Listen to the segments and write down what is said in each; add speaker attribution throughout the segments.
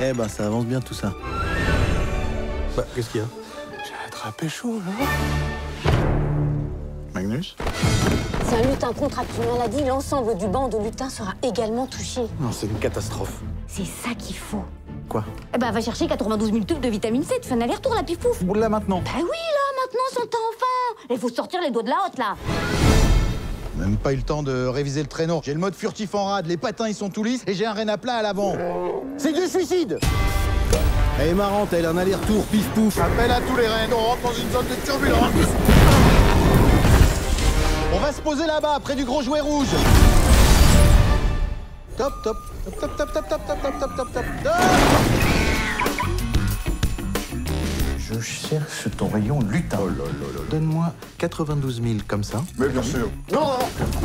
Speaker 1: Ouais, bah ça avance bien tout ça.
Speaker 2: Bah, qu'est-ce qu'il y a?
Speaker 3: J'ai attrapé chaud, là.
Speaker 2: Magnus?
Speaker 4: Si un lutin contracte une maladie, l'ensemble du banc de lutins sera également touché.
Speaker 2: Non, c'est une catastrophe.
Speaker 4: C'est ça qu'il faut.
Speaker 1: Quoi?
Speaker 4: Eh ben, va chercher 92 000 tubes de vitamine C, tu fais un aller-retour, la pifouf.
Speaker 1: Là maintenant.
Speaker 4: Bah oui, là, maintenant, son temps enfant. Il faut sortir les doigts de la hotte, là.
Speaker 5: Même pas eu le temps de réviser le traîneau. J'ai le mode furtif en rade, les patins ils sont tout lisses et j'ai un renne à plat à l'avant.
Speaker 2: C'est du suicide!
Speaker 1: Elle est marrante, elle a un aller-retour, pif pouf.
Speaker 5: Appel à tous les rennes, on rentre dans une zone de turbulence. On va se poser là-bas, près du gros jouet rouge. Top, top, top, top, top, top, top, top, top, top, top, top, top.
Speaker 1: Je cherche ton rayon lutin.
Speaker 2: Oh là là là.
Speaker 1: Donne-moi 92 000 comme ça.
Speaker 2: Mais bien sûr. Non, non,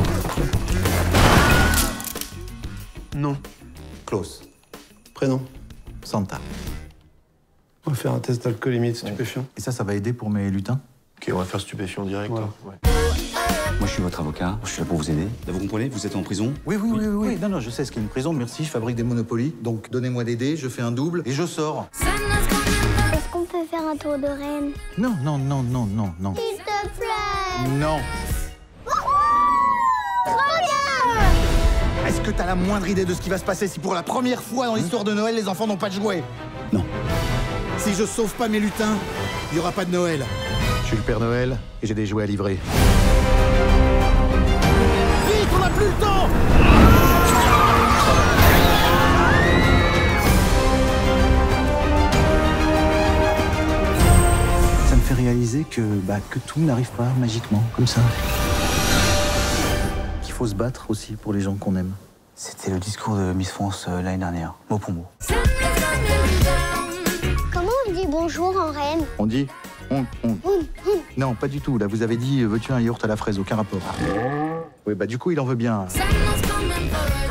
Speaker 2: non.
Speaker 3: Non.
Speaker 1: Klaus.
Speaker 3: Prénom.
Speaker 1: Santa.
Speaker 3: On va faire un test d'alcoolémie de stupéfiant.
Speaker 1: Et ça va aider pour mes lutins?
Speaker 3: Ok, on va faire stupéfiant direct. Voilà. Ouais.
Speaker 6: Moi, je suis votre avocat. Je suis là pour vous aider. Là, vous comprenez? Vous êtes en prison.
Speaker 1: Oui. Non, je sais ce qu'est une prison. Merci, je fabrique des monopolies. Donc, donnez-moi des dés, je fais un double et je sors.
Speaker 7: Est-ce qu'on peut faire un tour de reine?
Speaker 1: Non, non, non, non, non, non.
Speaker 7: S'il te plaît!
Speaker 1: Non. Est-ce que t'as la moindre idée de ce qui va se passer si pour la première fois dans l'histoire de Noël, les enfants n'ont pas de jouets?
Speaker 6: Non.
Speaker 1: Si je sauve pas mes lutins, il y aura pas de Noël.
Speaker 5: Je suis le Père Noël et j'ai des jouets à livrer.
Speaker 1: Vite, on n'a plus le temps! Ça me fait réaliser que tout n'arrive pas magiquement, comme ça. Qu'il faut se battre aussi pour les gens qu'on aime.
Speaker 6: C'était le discours de Miss France l'année dernière, mot pour mot.
Speaker 7: Comment on dit bonjour en reine?
Speaker 5: On dit Non, pas du tout. Là, vous avez dit veux-tu un yaourt à la fraise, aucun rapport. Oui, du coup, il en veut bien.
Speaker 8: Santa's coming for us.